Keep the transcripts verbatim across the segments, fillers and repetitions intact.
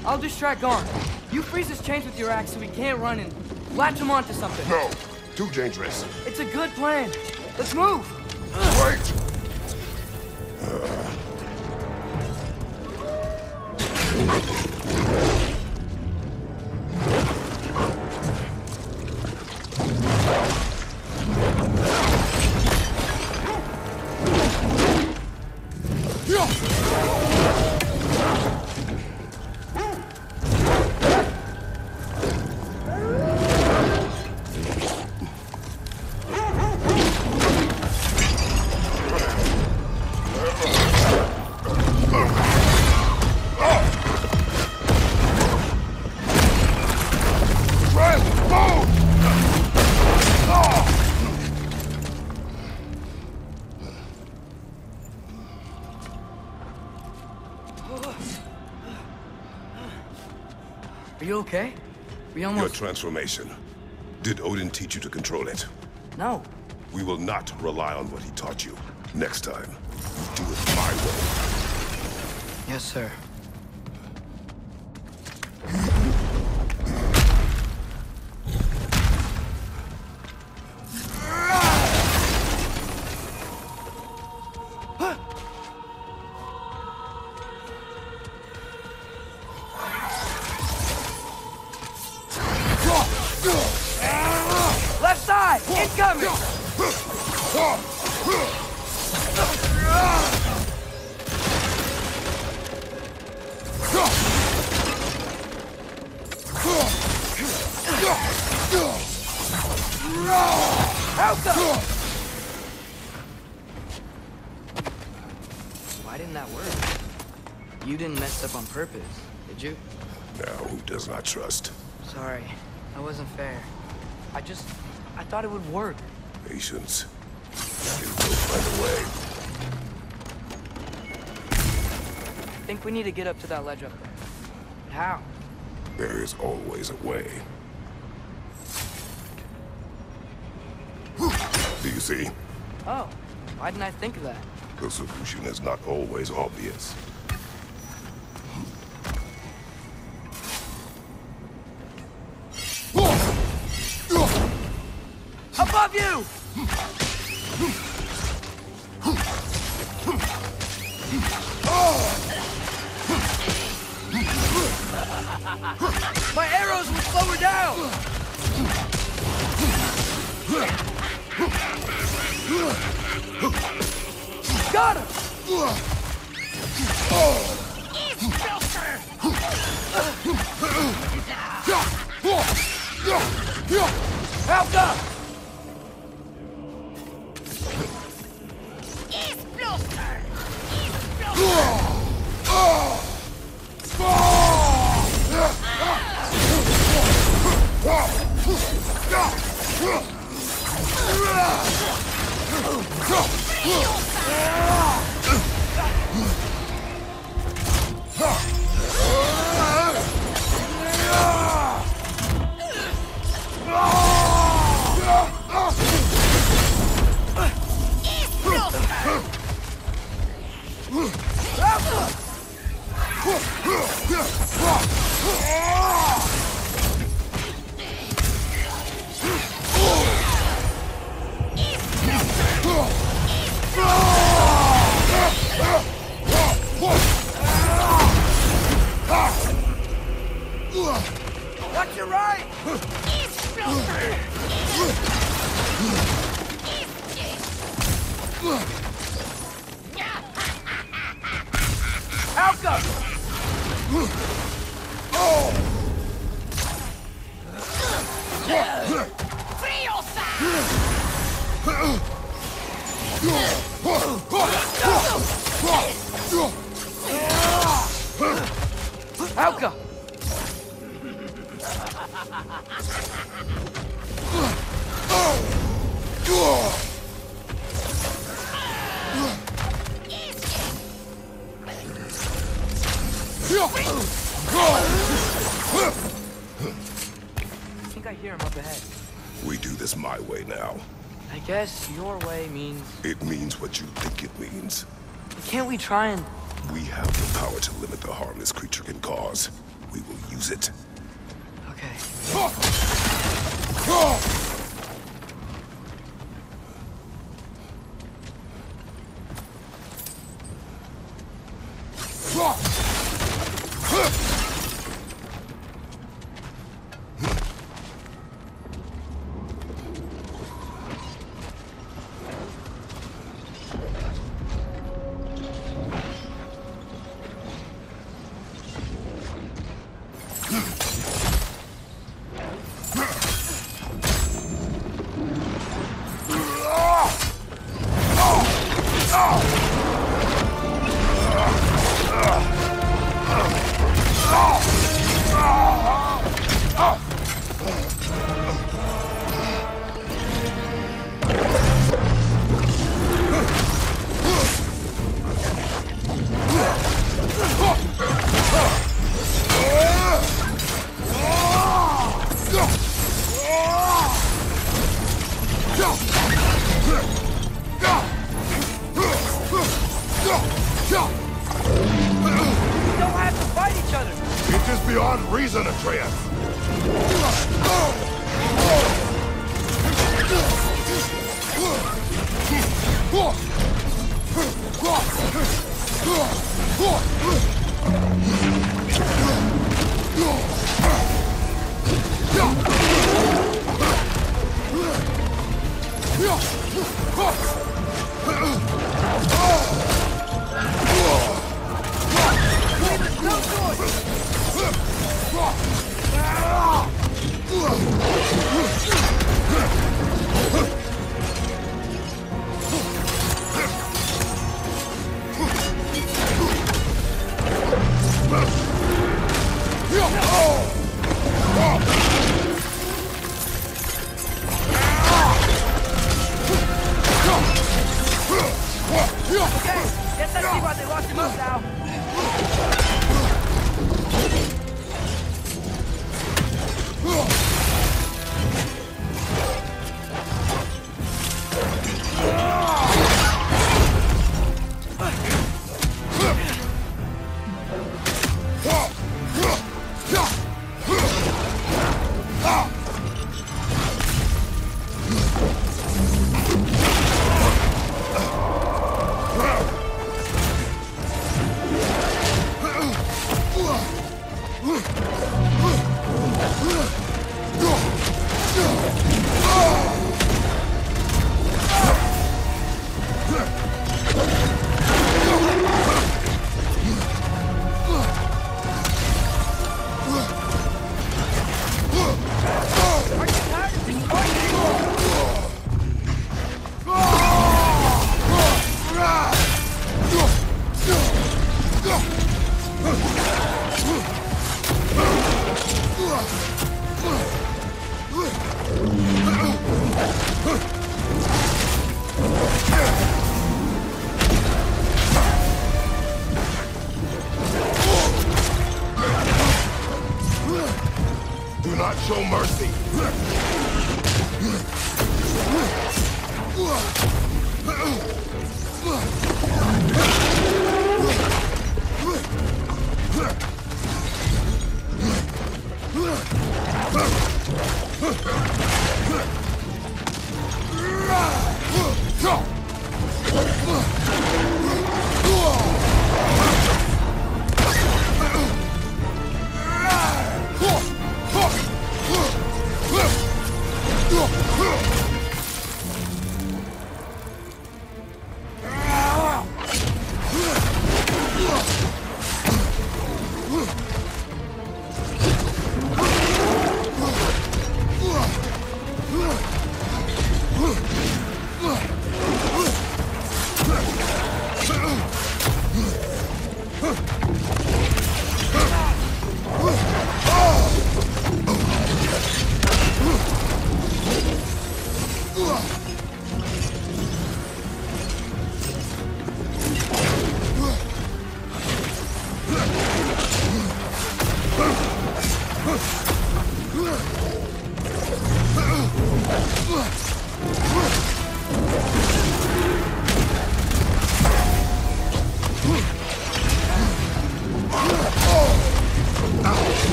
I'll distract Garn. You freeze his chains with your axe so he can't run and latch him onto something. No, too dangerous. It's a good plan. Let's move. Wait! Are you okay? We almost... Your transformation. Did Odin teach you to control it? No. We will not rely on what he taught you. Next time, we do it my way. Yes, sir. Left side! Incoming! Help! Why didn't that work? You didn't mess up on purpose, did you? Now, who does not trust? Sorry, that wasn't fair. I just... I thought it would work. Patience. You will find a way. I think we need to get up to that ledge up there. But how? There is always a way. Do you see? Oh, why didn't I think of that? The solution is not always obvious. Above you! My arrows will slow her down! Got him! Help up! Watch your right! Alka! Free yourself! Alka! I think I hear him up ahead. We do this my way now. I guess your way means... It means what you think it means. Can't we try and... We have the power to limit the harm this creature can cause. we will use it. Okay. It is beyond reason, Atreus! Okay, guess I see why they locked him up now.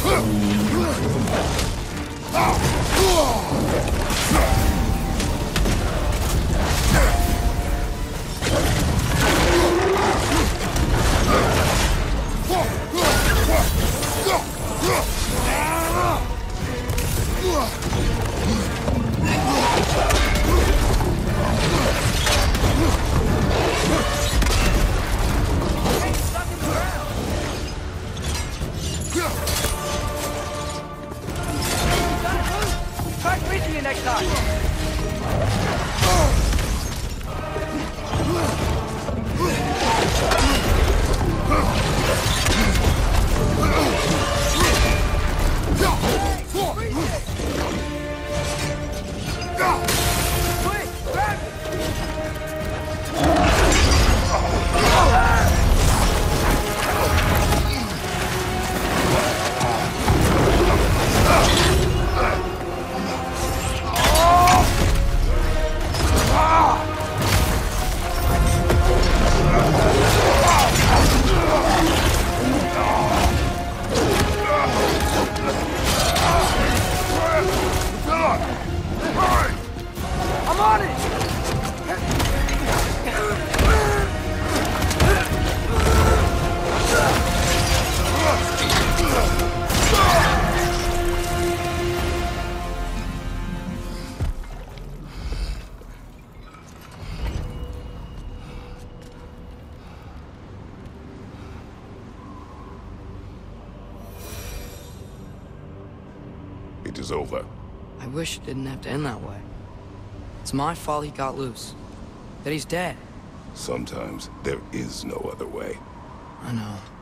Try freezing me next time! Quick, grab it! I'm on it! It is over. I wish it didn't have to end that way. It's my fault he got loose. That he's dead. Sometimes there is no other way. I know.